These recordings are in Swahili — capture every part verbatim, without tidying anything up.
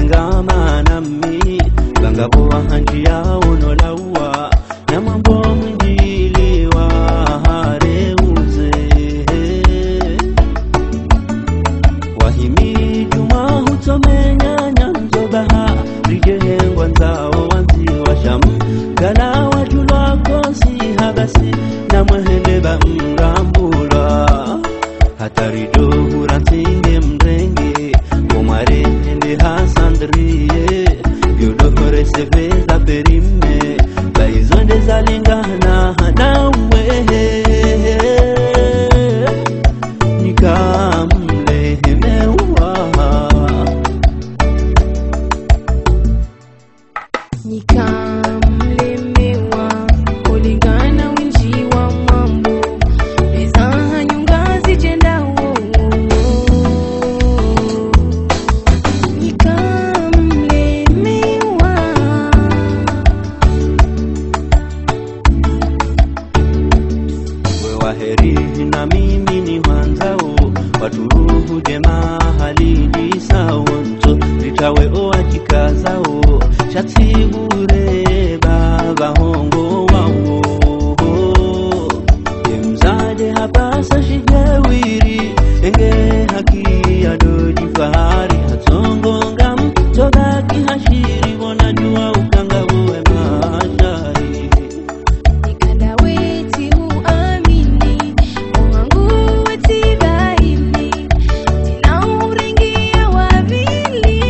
ngama nami bangabo hanji ya unolawa na mambo mjiliwa hareuze wahimi juma hutomenya nyanzo bahari jengwa nzao wanzi washam gala wajulwa kosi habasi na mwehele ba mrambula hatarido hurantinge mrenge omare hende hasandriye yodohore seveza perime baizonde zalingana nawe nikamlemewa nikamlemewa kulingana winji wa mambo beza nyungazi jenda wo nikamlemewa wewa heri na mimi ni wanzao waturuhu jema halili sawonto litawe oa kikazao chatibure baba hongo wawo yemzade hapasa shigewiri enge haki ya doji fahari hatongo ngam toga kihashiri wana jua ukanga uwe mashari nikanda weti uamini mwangu weti baini tina uringi ya wavili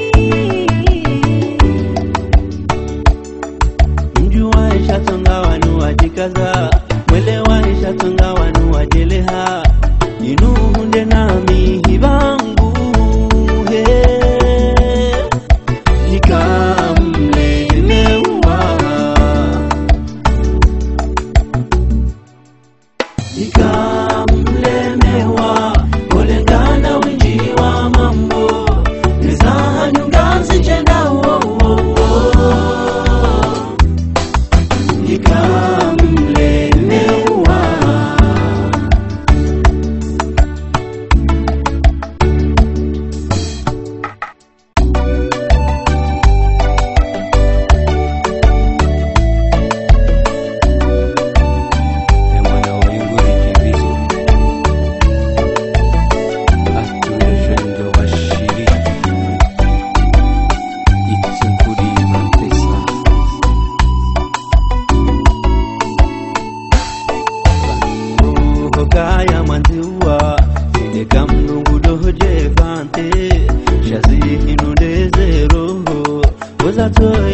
mjua isha tonga wanu wajikaza mwelewa isha tonga wanu wajeleha inu hunde nami hibangu he nikamlemewa nikamlemewa kulingana winji wa mambo nizaha nyungazi jenda wo nikamlemewa kaya manziwa ine kamnungu doje fante shazi hinunde zero wazato